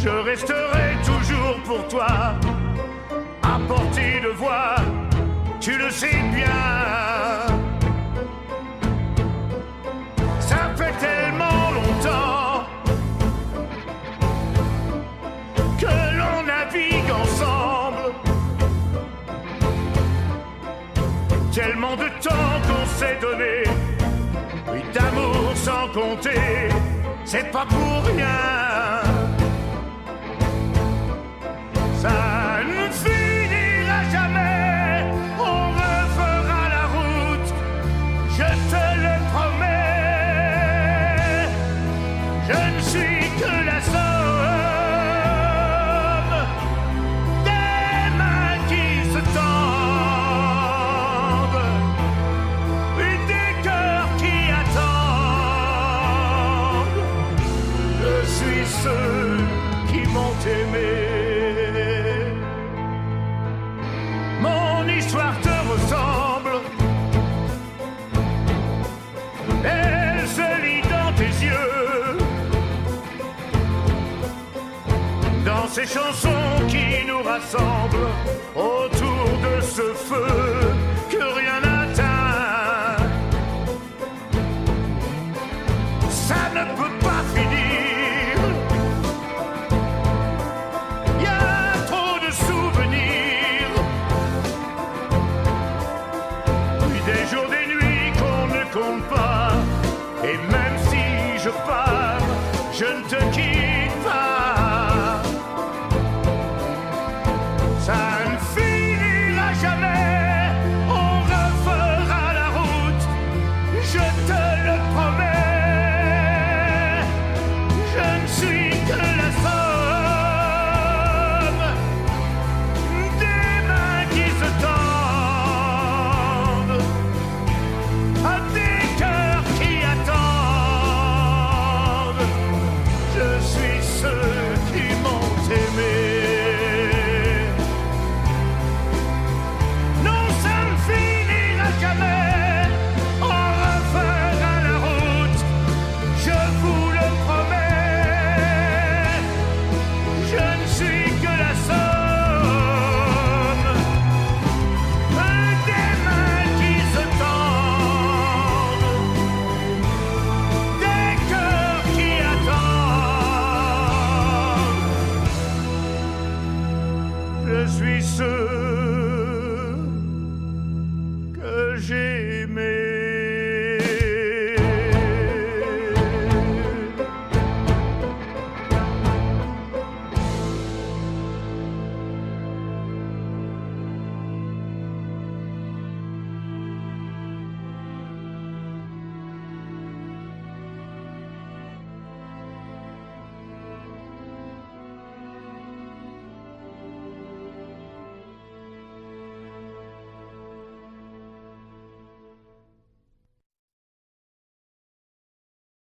Je resterai toujours pour toi, à portée de voix, tu le sais bien. Ça fait tellement longtemps que l'on navigue ensemble, tellement de temps qu'on s'est donné, oui, d'amour sans compter, c'est pas pour rien. Ça ne finira jamais, on refera la route, je te le promets. Je ne suis que la somme des mains qui se tendent, et des cœurs qui attendent. Je suis ceux qui m'ont aimé. Mon histoire te ressemble, elle se lit dans tes yeux, dans ces chansons qui nous rassemblent autour de ce feu que rien n'atteint. Ça ne peut pas finir, y a trop de souvenirs, puis des jours, des nuits qu'on ne compte pas. Et même si je pars, je ne te